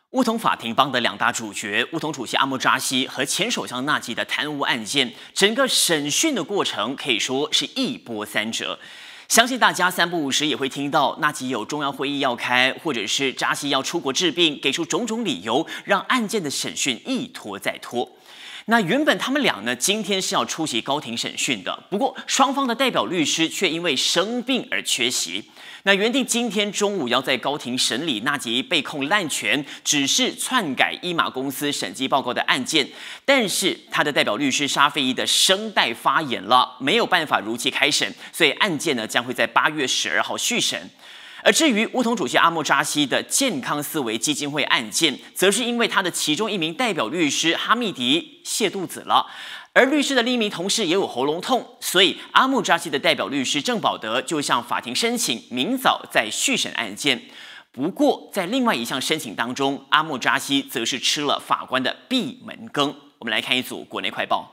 乌统法庭帮的两大主角，乌统主席阿莫扎西和前首相纳吉的贪污案件，整个审讯的过程可以说是一波三折。相信大家三不五时也会听到纳吉有重要会议要开，或者是扎西要出国治病，给出种种理由，让案件的审讯一拖再拖。那原本他们俩呢，今天是要出席高庭审讯的，不过双方的代表律师却因为生病而缺席。那原定今天中午要在高庭审理纳吉被控滥权、只是篡改伊马公司审计报告的案件，但是他的代表律师沙费伊的声带发炎了，没有办法如期开审，所以案件呢将会在8月12号续审。而至于乌统主席阿莫扎西的健康思维基金会案件，则是因为他的其中一名代表律师哈密迪泻肚子了，而律师的另一名同事也有喉咙痛，所以阿莫扎西的代表律师郑保德就向法庭申请明早再续审案件。不过，在另外一项申请当中，阿莫扎西则是吃了法官的闭门羹。我们来看一组国内快报。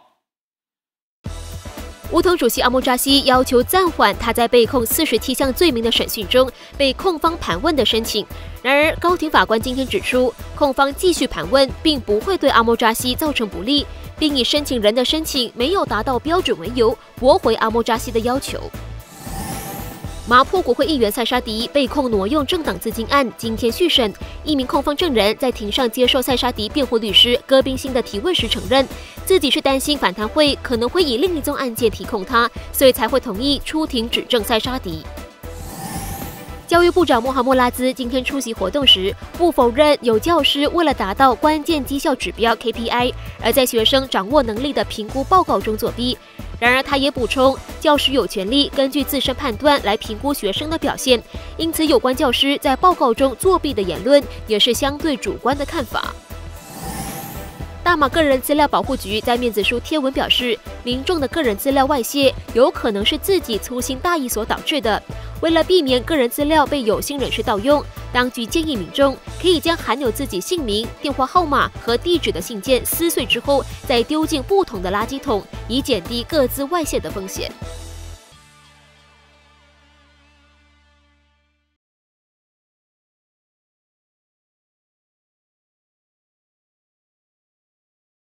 乌统主席阿莫扎西要求暂缓他在被控47项罪名的审讯中被控方盘问的申请。然而，高庭法官今天指出，控方继续盘问，并不会对阿莫扎西造成不利，并以申请人的申请没有达到标准为由，驳回阿莫扎西的要求。麻坡国会议员塞沙迪被控挪用政党资金案，今天续审。一名控方证人在庭上接受塞沙迪辩护律师戈宾辛的提问时承认，自己是担心反弹会可能会以另一宗案件提控他，所以才会同意出庭指证塞沙迪。教育部长穆罕默拉兹今天出席活动时，不否认有教师为了达到关键绩效指标 KPI， 而在学生掌握能力的评估报告中作弊。然而，他也补充，教师有权利根据自身判断来评估学生的表现，因此有关教师在报告中作弊的言论也是相对主观的看法。大马个人资料保护局在面子书贴文表示，民众的个人资料外泄有可能是自己粗心大意所导致的。为了避免个人资料被有心人士盗用，当局建议民众可以将含有自己姓名、电话号码和地址的信件撕碎之后，再丢进不同的垃圾桶，以减低各自外泄的风险。